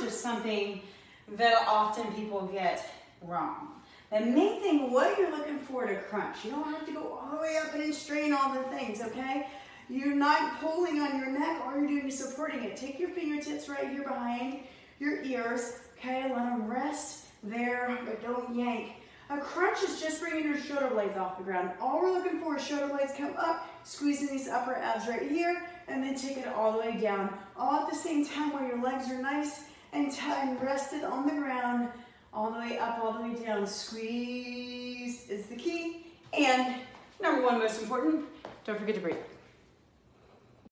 is something that often people get wrong. The main thing, what you're looking for to crunch, you don't have to go all the way up and strain all the things, okay? You're not pulling on your neck, all you're doing is supporting it. Take your fingertips right here behind your ears, okay? Let them rest there, but don't yank. A crunch is just bringing your shoulder blades off the ground. All we're looking for is shoulder blades come up, squeezing these upper abs right here, and then take it all the way down. All at the same time where your legs are nice and tight and rested on the ground, all the way up, all the way down. Squeeze is the key. And number one, most important, don't forget to breathe.